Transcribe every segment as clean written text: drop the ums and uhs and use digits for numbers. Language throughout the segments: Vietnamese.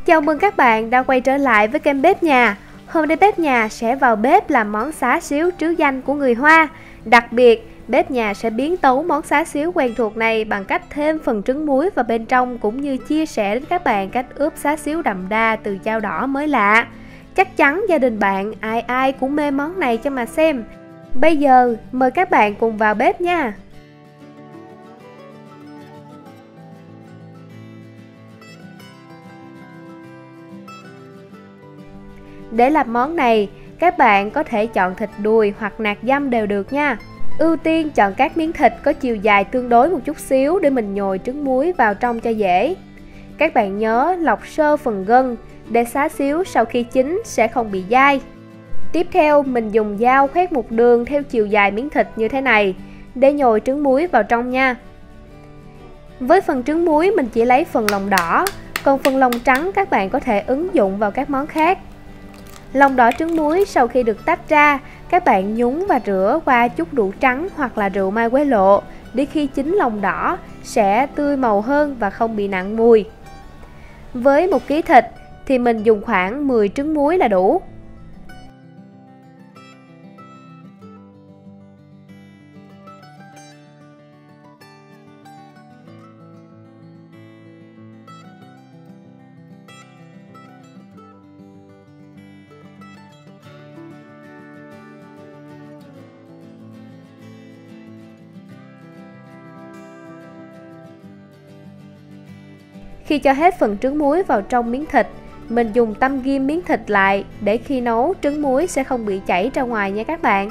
Chào mừng các bạn đã quay trở lại với kênh Bếp Nhà. Hôm nay Bếp Nhà sẽ vào bếp làm món xá xíu trứ danh của người Hoa. Đặc biệt, Bếp Nhà sẽ biến tấu món xá xíu quen thuộc này bằng cách thêm phần trứng muối vào bên trong, cũng như chia sẻ đến các bạn cách ướp xá xíu đậm đà từ chao đỏ mới lạ. Chắc chắn gia đình bạn ai ai cũng mê món này cho mà xem. Bây giờ mời các bạn cùng vào bếp nha. Để làm món này, các bạn có thể chọn thịt đùi hoặc nạc dăm đều được nha. Ưu tiên chọn các miếng thịt có chiều dài tương đối một chút xíu để mình nhồi trứng muối vào trong cho dễ. Các bạn nhớ lọc sơ phần gân để xá xíu sau khi chín sẽ không bị dai. Tiếp theo mình dùng dao khoét một đường theo chiều dài miếng thịt như thế này để nhồi trứng muối vào trong nha. Với phần trứng muối mình chỉ lấy phần lòng đỏ, còn phần lòng trắng các bạn có thể ứng dụng vào các món khác. Lòng đỏ trứng muối sau khi được tách ra, các bạn nhúng và rửa qua chút rượu trắng hoặc là rượu mai quế lộ để khi chín lòng đỏ sẽ tươi màu hơn và không bị nặng mùi. Với 1 kg thịt thì mình dùng khoảng 10 trứng muối là đủ. Khi cho hết phần trứng muối vào trong miếng thịt, mình dùng tăm ghim miếng thịt lại để khi nấu trứng muối sẽ không bị chảy ra ngoài nha các bạn.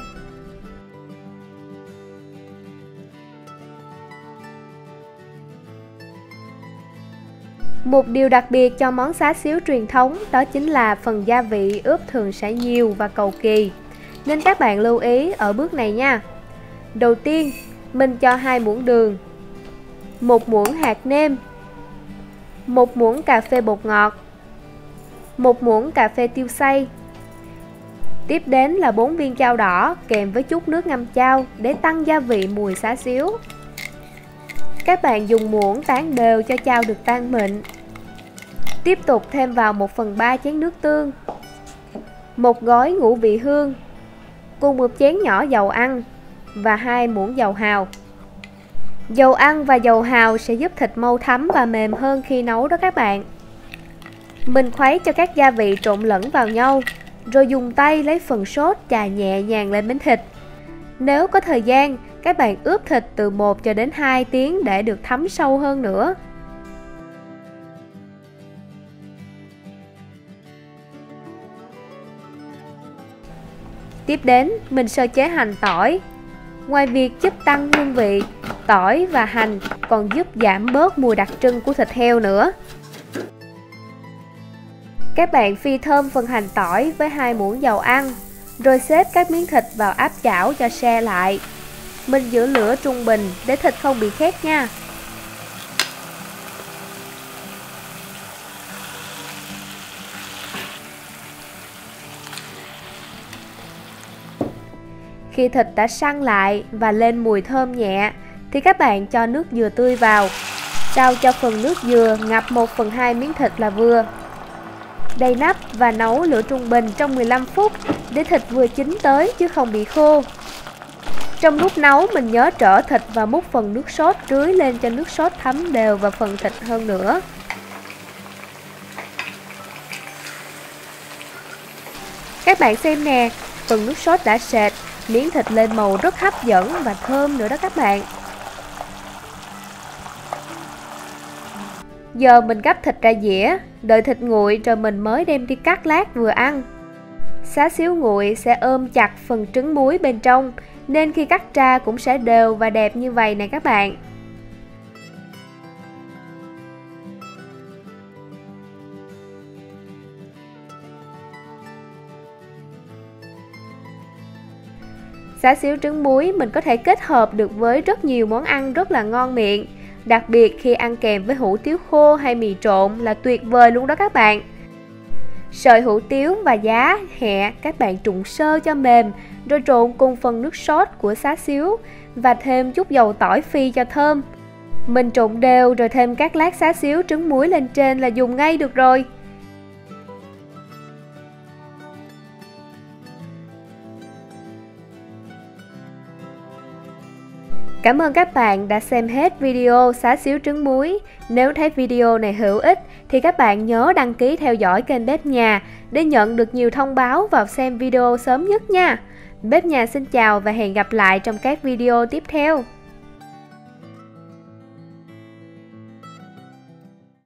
Một điều đặc biệt cho món xá xíu truyền thống đó chính là phần gia vị ướp thường sẽ nhiều và cầu kỳ, nên các bạn lưu ý ở bước này nha. Đầu tiên, mình cho 2 muỗng đường, 1 muỗng hạt nêm, 1 muỗng cà phê bột ngọt, 1 muỗng cà phê tiêu xay. Tiếp đến là 4 viên chao đỏ kèm với chút nước ngâm chao để tăng gia vị mùi xá xíu. Các bạn dùng muỗng tán đều cho chao được tan mịn. Tiếp tục thêm vào 1/3 chén nước tương, 1 gói ngũ vị hương, cùng 1 chén nhỏ dầu ăn và 2 muỗng dầu hào. Dầu ăn và dầu hào sẽ giúp thịt mau thấm và mềm hơn khi nấu đó các bạn. Mình khuấy cho các gia vị trộn lẫn vào nhau, rồi dùng tay lấy phần sốt chà nhẹ nhàng lên miếng thịt. Nếu có thời gian, các bạn ướp thịt từ 1 cho đến 2 tiếng để được thấm sâu hơn nữa. Tiếp đến, mình sơ chế hành tỏi. Ngoài việc giúp tăng hương vị, tỏi và hành còn giúp giảm bớt mùi đặc trưng của thịt heo nữa. Các bạn phi thơm phần hành tỏi với 2 muỗng dầu ăn, rồi xếp các miếng thịt vào áp chảo cho se lại. Mình giữ lửa trung bình để thịt không bị khét nha. Khi thịt đã săn lại và lên mùi thơm nhẹ thì các bạn cho nước dừa tươi vào. Sao cho phần nước dừa ngập 1/2 miếng thịt là vừa. Đầy nắp và nấu lửa trung bình trong 15 phút để thịt vừa chín tới chứ không bị khô. Trong lúc nấu mình nhớ trở thịt và múc phần nước sốt rưới lên cho nước sốt thấm đều vào phần thịt hơn nữa. Các bạn xem nè, phần nước sốt đã sệt, miếng thịt lên màu rất hấp dẫn và thơm nữa đó các bạn. Giờ mình gắp thịt ra dĩa, đợi thịt nguội rồi mình mới đem đi cắt lát vừa ăn. Xá xíu nguội sẽ ôm chặt phần trứng muối bên trong, nên khi cắt ra cũng sẽ đều và đẹp như vậy nè các bạn. Xá xíu trứng muối mình có thể kết hợp được với rất nhiều món ăn rất là ngon miệng. Đặc biệt khi ăn kèm với hủ tiếu khô hay mì trộn là tuyệt vời luôn đó các bạn. Sợi hủ tiếu và giá hẹ các bạn trụng sơ cho mềm, rồi trộn cùng phần nước sốt của xá xíu và thêm chút dầu tỏi phi cho thơm. Mình trộn đều rồi thêm các lát xá xíu trứng muối lên trên là dùng ngay được rồi. Cảm ơn các bạn đã xem hết video xá xíu trứng muối. Nếu thấy video này hữu ích thì các bạn nhớ đăng ký theo dõi kênh Bếp Nhà để nhận được nhiều thông báo vào xem video sớm nhất nha. Bếp Nhà xin chào và hẹn gặp lại trong các video tiếp theo.